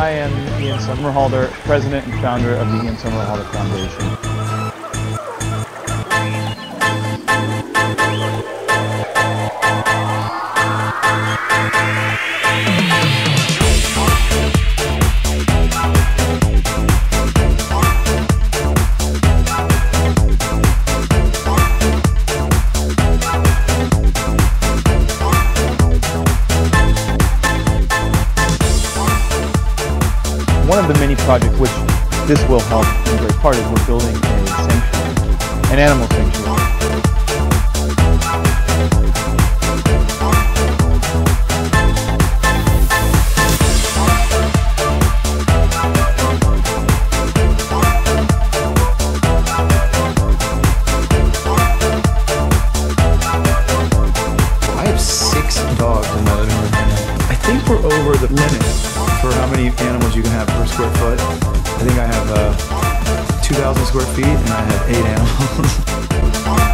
I am Ian Somerhalder, President and Founder of the Ian Somerhalder Foundation. One of the many projects which this will help in great part is we're building a sanctuary, an animal sanctuary. I have 6 dogs in my living room right now. I think we're over the limit for how many animals you can have per square foot. I think I have 2,000 square feet and I have 8 animals.